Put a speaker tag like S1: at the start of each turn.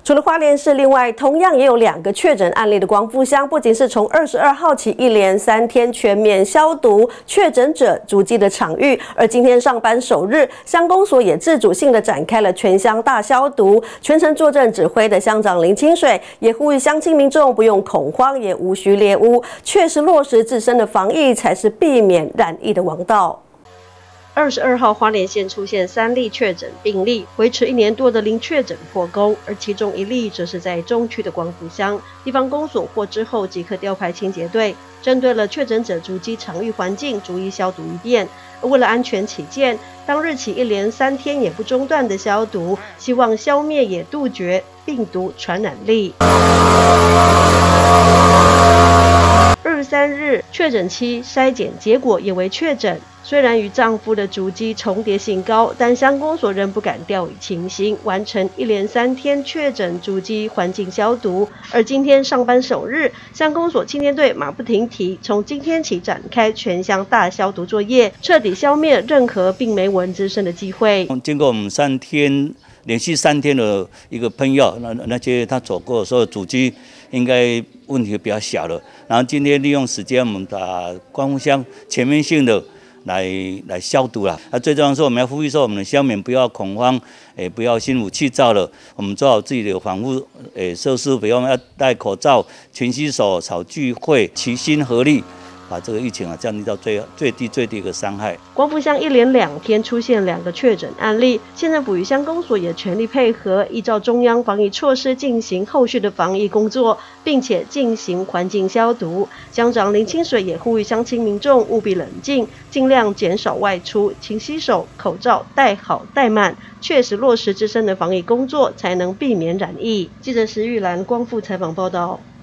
S1: 除了花莲市，另外同样也有2个确诊案例的光复乡，不仅是从22号起一连3天全面消毒确诊者足迹的场域，而今天上班首日，乡公所也自主性的展开了全乡大消毒。全程坐镇指挥的乡长林清水也呼吁乡亲民众不用恐慌，也无需猎巫，确实落实自身的防疫才是避免染疫的王道。22号，花莲县出现3例确诊病例，维持1年多的零确诊破功，而其中1例则是在中区的光复乡。地方公所获知后，即刻调派清洁队，针对了确诊者足迹场域环境逐一消毒一遍。而为了安全起见，当日起一连3天也不中断的消毒，希望消灭也杜绝病毒传染力。23日确诊期筛检结果也为确诊。虽然与丈夫的足迹重叠性高，但乡公所仍不敢掉以轻心，完成一连3天确诊足迹环境消毒。而今天上班首日，乡公所青年队马不停蹄，从今天起展开全乡大消毒作业，彻底消灭任何病媒蚊滋生的机会。
S2: 经过我们连续3天的一个喷药，那些他走过所有足迹应该问题比较小了。然后今天利用时间，我们把光复乡全面性的来消毒啦。最重要的是我们要呼吁说，我们的乡民不要恐慌，不要心浮气躁了。我们做好自己的防护设施，比方要戴口罩、勤洗手、少聚会，齐心合力，把这个疫情降低到最低的一个伤害。
S1: 光复乡一连2天出现2个确诊案例，县政府与乡公所也全力配合，依照中央防疫措施进行后续的防疫工作，并且进行环境消毒。乡长林清水也呼吁乡亲民众务必冷静，尽量减少外出，勤洗手，口罩戴好戴满，确实落实自身的防疫工作，才能避免染疫。记者石玉兰光复采访报道。